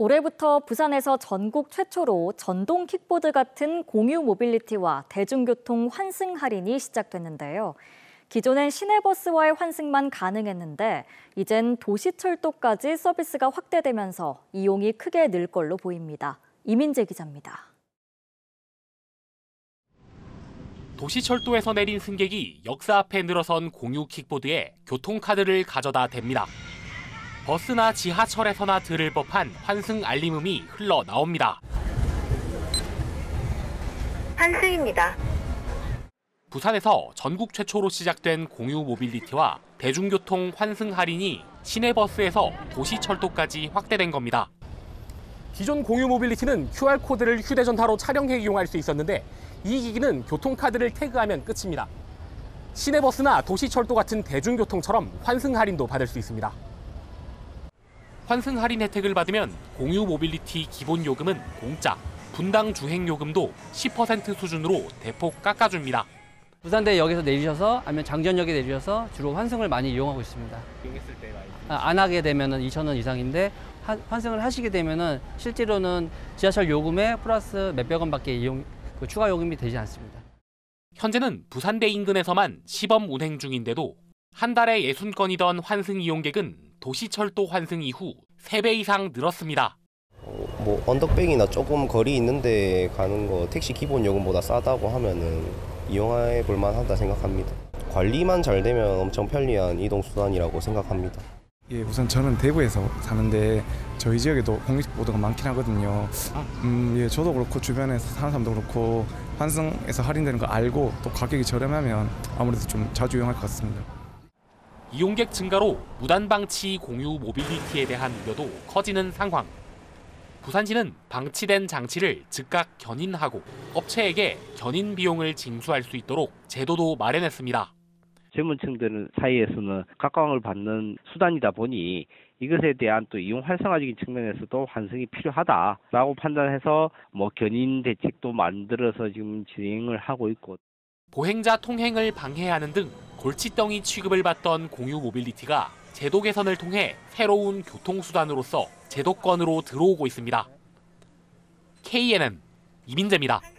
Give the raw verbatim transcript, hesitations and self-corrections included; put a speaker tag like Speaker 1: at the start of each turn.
Speaker 1: 올해부터 부산에서 전국 최초로 전동 킥보드 같은 공유 모빌리티와 대중교통 환승 할인이 시작됐는데요. 기존엔 시내버스와의 환승만 가능했는데 이젠 도시철도까지 서비스가 확대되면서 이용이 크게 늘 걸로 보입니다. 이민재 기자입니다.
Speaker 2: 도시철도에서 내린 승객이 역사 앞에 늘어선 공유 킥보드에 교통카드를 가져다 댑니다. 버스나 지하철에서나 들을 법한 환승 알림음이 흘러나옵니다.
Speaker 3: 환승입니다.
Speaker 2: 부산에서 전국 최초로 시작된 공유 모빌리티와 대중교통 환승 할인이 시내버스에서 도시철도까지 확대된 겁니다. 기존 공유 모빌리티는 큐알코드를 휴대전화로 촬영해 이용할 수 있었는데 이 기기는 교통카드를 태그하면 끝입니다. 시내버스나 도시철도 같은 대중교통처럼 환승 할인도 받을 수 있습니다. 환승 할인 혜택을 받으면 공유 모빌리티 기본 요금은 공짜, 분당 주행 요금도 십 퍼센트 수준으로 대폭 깎아줍니다.
Speaker 4: 부산대역에서 내리셔서 아니면 장전역에 내리셔서 주로 환승을 많이 이용하고 있습니다.
Speaker 2: 이용했을 때 많이.
Speaker 4: 아, 안 하게 되면은 이천 원 이상인데 하, 환승을 하시게 되면은 실제로는 지하철 요금에 플러스 몇백 원밖에 이용 그 추가 요금이 되지 않습니다.
Speaker 2: 현재는 부산대 인근에서만 시범 운행 중인데도 한 달에 육십 건이던 환승 이용객은 도시철도 환승 이후 세 배 이상 늘었습니다.
Speaker 5: 어, 뭐 언덕백이나 조금 거리 있는데 가는 거 택시 기본 요금보다 싸다고 하면은 이용해 볼 만하다 생각합니다. 관리만 잘 되면 엄청 편리한 이동 수단이라고 생각합니다.
Speaker 6: 예, 우선 저는 대구에서 사는데 저희 지역에도 공유킥보드가 많긴 하거든요. 음, 예, 저도 그렇고 주변에서 사는 사람도 그렇고 환승에서 할인되는 거 알고 또 가격이 저렴하면 아무래도 좀 자주 이용할 것 같습니다.
Speaker 2: 이용객 증가로 무단 방치 공유 모빌리티에 대한 우려도 커지는 상황. 부산시는 방치된 장치를 즉각 견인하고 업체에게 견인 비용을 징수할 수 있도록 제도도 마련했습니다.
Speaker 7: 젊은 층들 사이에서는 각광을 받는 수단이다 보니 이것에 대한 또 이용 활성화적인 측면에서도 환승이 필요하다라고 판단해서 뭐 견인 대책도 만들어서 지금 진행을 하고 있고.
Speaker 2: 보행자 통행을 방해하는 등 골칫덩이 취급을 받던 공유 모빌리티가 제도 개선을 통해 새로운 교통수단으로서 제도권으로 들어오고 있습니다. 케이엔엔 이민재입니다.